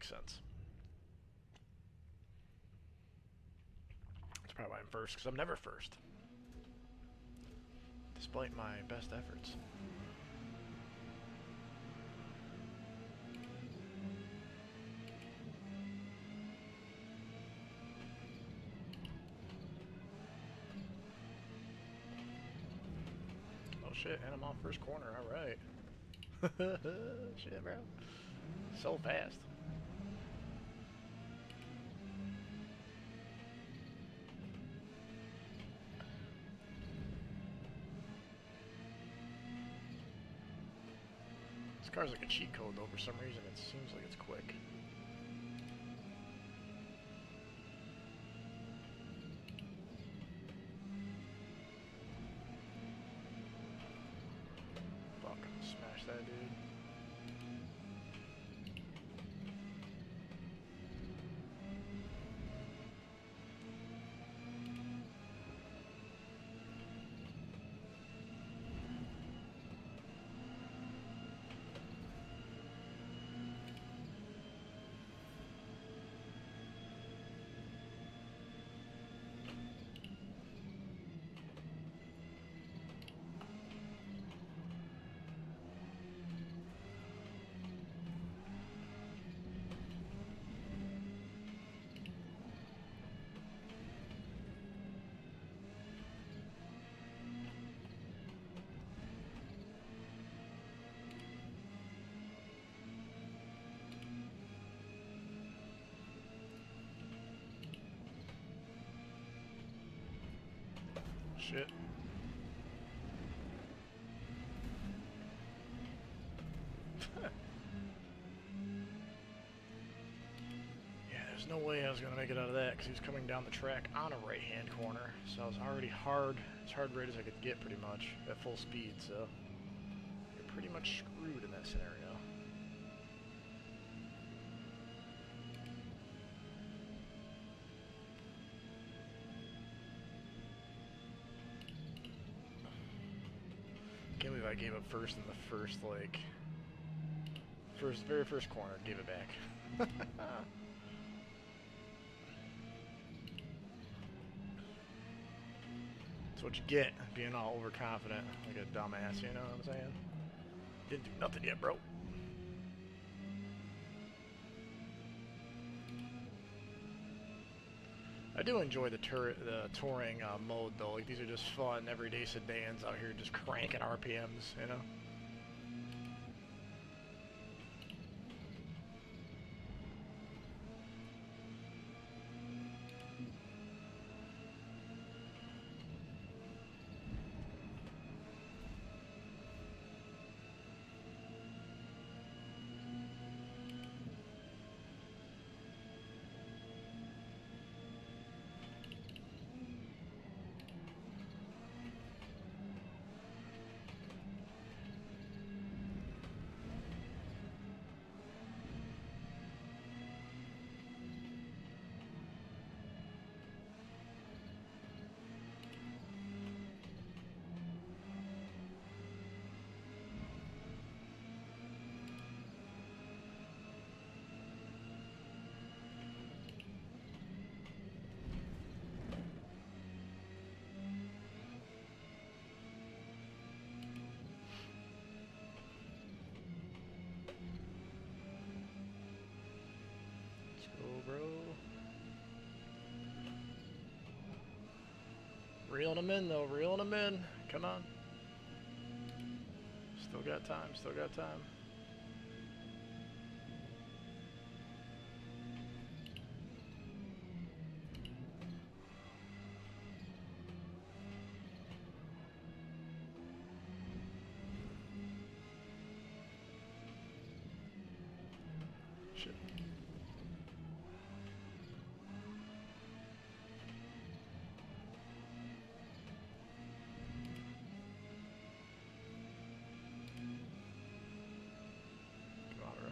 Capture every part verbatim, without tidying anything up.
makes sense. That's probably why I'm first, because I'm never first. Despite my best efforts. Oh shit, and I'm off first corner, alright. Shit, bro. So fast. This car's like a cheat code though, for some reason it seems like it's quick. Fuck, smash that dude. Shit. Yeah, there's no way I was gonna make it out of that because he was coming down the track on a right-hand corner, so I was already hard, as hard rate as I could get, pretty much at full speed. So you're pretty much screwed in that scenario. Can't believe I gave up first in the first, like, first, very first corner, gave it back. That's what you get, being all overconfident, like a dumbass, you know what I'm saying? Didn't do nothing yet, bro. I do enjoy the, tur the touring uh, mode, though. Like, these are just fun, everyday sedans out here just cranking R P Ms, you know? Go, bro. Reeling them in, though. Reeling them in. Come on. Still got time. Still got time. Shit. Come on, bro.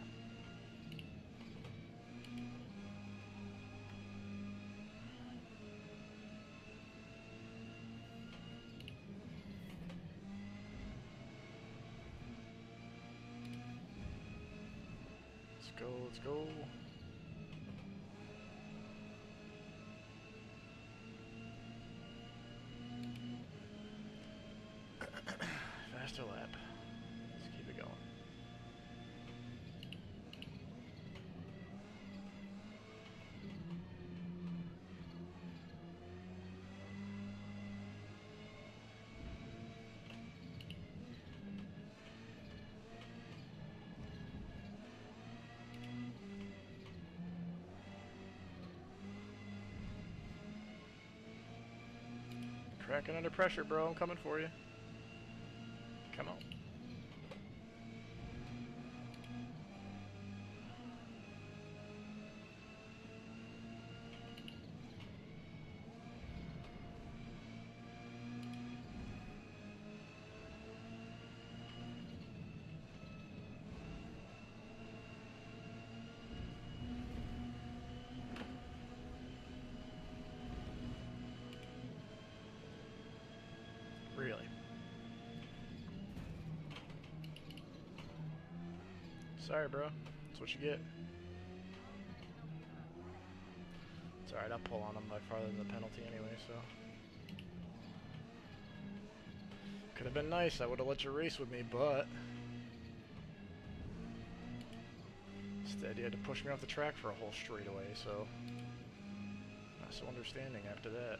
Let's go, let's go. Cracking under pressure, bro. I'm coming for you. Come on. Really? Sorry, bro. That's what you get. It's alright, I'll pull on him by farther than the penalty anyway, so... Could have been nice, I would have let you race with me, but... Instead, you had to push me off the track for a whole straightaway, so... Not so understanding after that.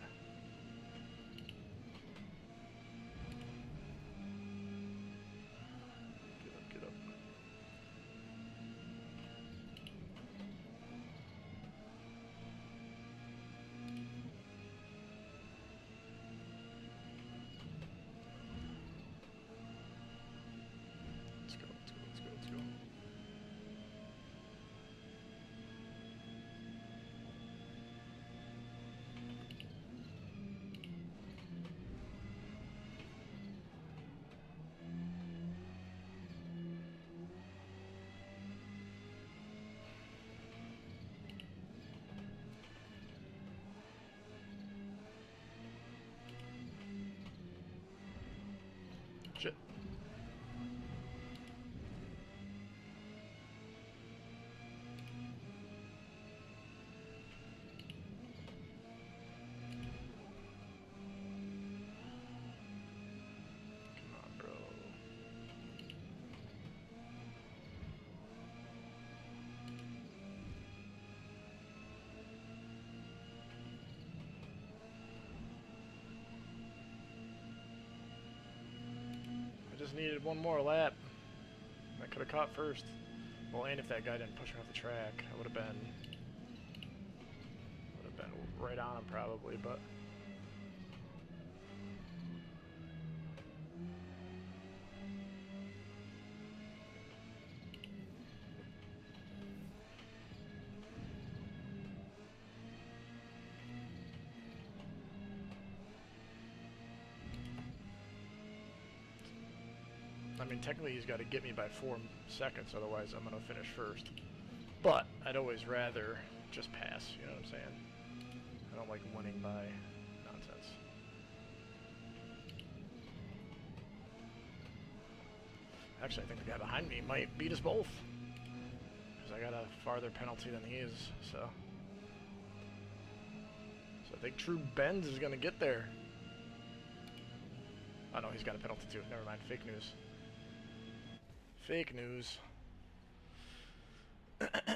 Shit. Come on, bro. I just needed one more lap. I could have caught first. Well, and if that guy didn't push me off the track, I would have been would have been right on him probably, but I mean, technically he's got to get me by four seconds, otherwise I'm going to finish first. But I'd always rather just pass, you know what I'm saying? I don't like winning by nonsense. Actually, I think the guy behind me might beat us both. Because I got a farther penalty than he is, so... So I think True Benz is going to get there. Oh no, he's got a penalty too. Never mind, fake news. Fake news.